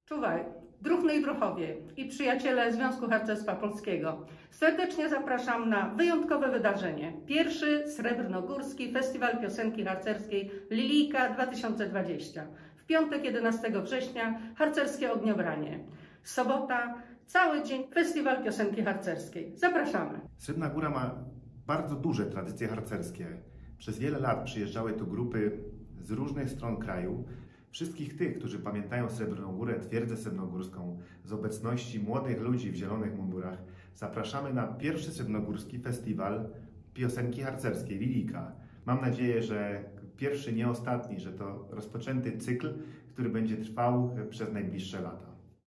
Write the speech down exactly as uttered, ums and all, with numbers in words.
Czuwaj, druhny i druhowie i przyjaciele Związku Harcerstwa Polskiego. Serdecznie zapraszam na wyjątkowe wydarzenie. Pierwszy Srebrnogórski Festiwal Piosenki Harcerskiej Lilijka dwa tysiące dwadzieścia. W piątek jedenastego września harcerskie ogniobranie. Sobota, cały dzień Festiwal Piosenki Harcerskiej. Zapraszamy. Srebrna Góra ma bardzo duże tradycje harcerskie. Przez wiele lat przyjeżdżały tu grupy z różnych stron kraju. Wszystkich tych, którzy pamiętają Srebrną Górę, twierdzę srebrnogórską, z obecności młodych ludzi w zielonych mundurach, zapraszamy na pierwszy Srebrnogórski Festiwal Piosenki Harcerskiej Lilijka. Mam nadzieję, że pierwszy, nie ostatni, że to rozpoczęty cykl, który będzie trwał przez najbliższe lata.